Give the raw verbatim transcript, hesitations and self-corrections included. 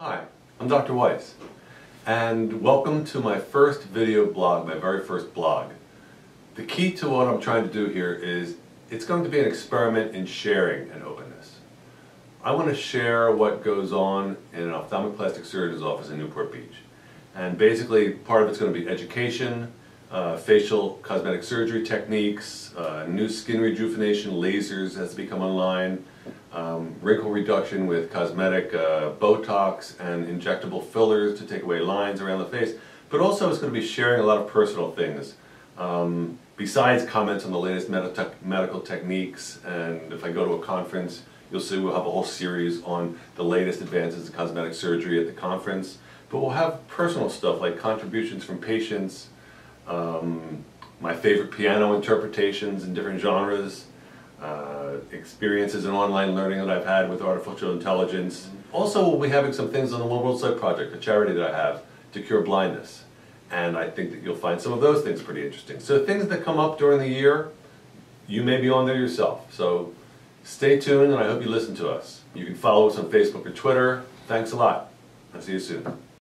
Hi, I'm Doctor Weiss, and welcome to my first video blog, my very first blog. The key to what I'm trying to do here is it's going to be an experiment in sharing and openness. I want to share what goes on in an ophthalmic plastic surgeon's office in Newport Beach. And basically, part of it's going to be education, uh, facial cosmetic surgery techniques, uh, new skin rejuvenation, lasers has become online, um, wrinkle reduction with cosmetic uh, Botox and injectable fillers to take away lines around the face. But also it's going to be sharing a lot of personal things. Um, besides comments on the latest med medical techniques, and if I go to a conference, you'll see we'll have a whole series on the latest advances in cosmetic surgery at the conference. But we'll have personal stuff like contributions from patients, um, my favorite piano interpretations in different genres, uh, experiences in online learning that I've had with artificial intelligence. Also, we'll be having some things on the One World Sight Project, a charity that I have to cure blindness. And I think that you'll find some of those things pretty interesting. So things that come up during the year, you may be on there yourself. So stay tuned, and I hope you listen to us. You can follow us on Facebook or Twitter. Thanks a lot. I'll see you soon.